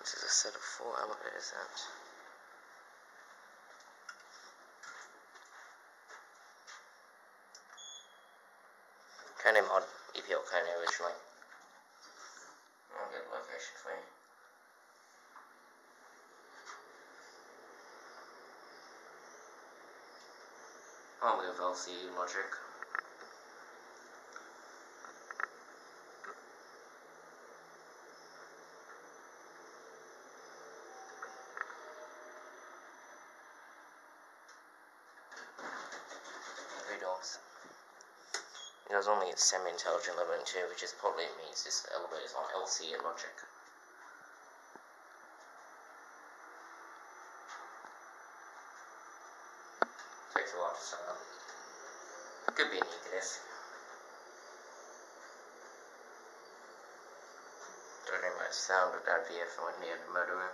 does a set of 4 elevators at? Kone mod, EPL Kone originally. I'll get a location for you. I'll move LCE logic. It was only a semi-intelligent level 2, which is probably means this elevator is on LC and logic. Takes a lot to set up. Could be an egoist. Don't know much sound of that VF went near the motor room.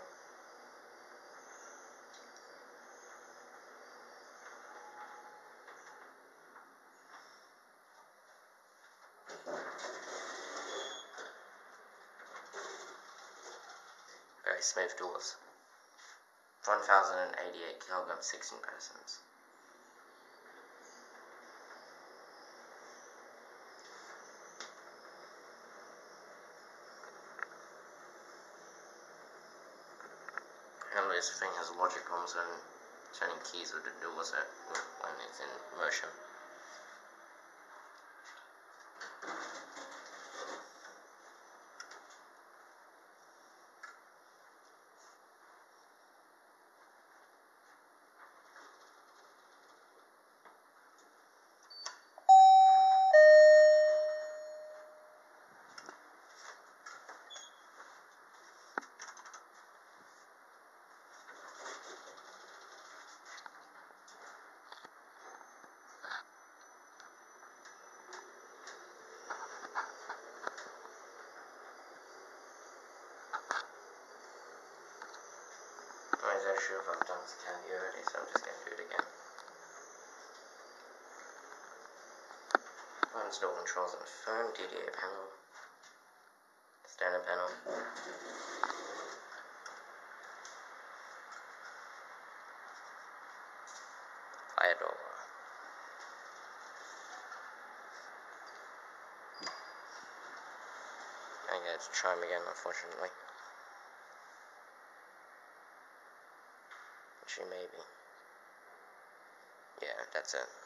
Very smooth doors. 1,088 kilograms, 16 persons. And this thing has logic problems when turning keys with the doors when it's in motion. I'm not sure if I've done this tab here already, so I'm just going to do it again. Install controls on the phone, DDA panel, standard panel. Fire door. I got to try them again, unfortunately. Actually, maybe. Yeah, that's it.